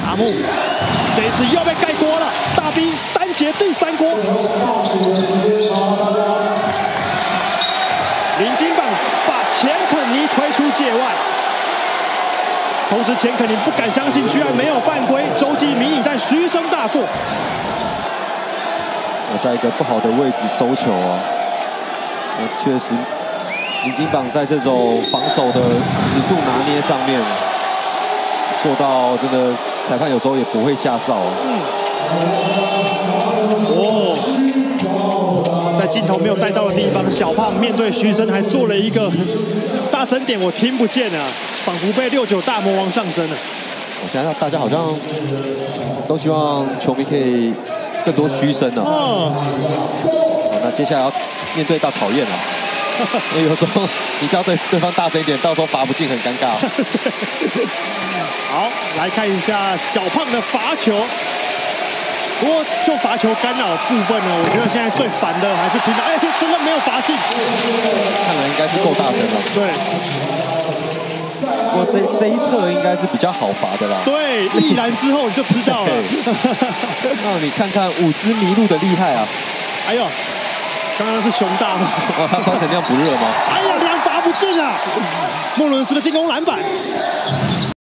阿木这一次又被盖锅了，大 B 单节第3锅。林金榜把钱肯尼推出界外，同时钱肯尼不敢相信居然没有犯规，洲际迷你弹嘘声大作。 我在一个不好的位置收球哦，确实林金榜在这种防守的尺度拿捏上面做到真的，裁判有时候也不会下哨。 在镜头没有带到的地方，小胖面对徐生还做了一个大声点，我听不见啊，仿佛被69大魔王上身了。 我现在大家好像都希望球迷可以更多嘘声啊。那接下来要面对到考验了，因为有时候你叫对方大声一点，到时候罚不进很尴尬。 好，来看一下小胖的罚球。不过就罚球干扰部分呢，我觉得现在最烦的还是听到，真的没有罚进。 看来应该是够大声了。 对。 不过这一侧应该是比较好罚的啦。 对，一拦之后你就知道了。 那你看看5只麋鹿的厉害啊！ 哎呦，刚刚是熊大吗？ 他穿成那样不热吗？ 哎呀，2罚不进啊！莫伦斯的进攻篮板。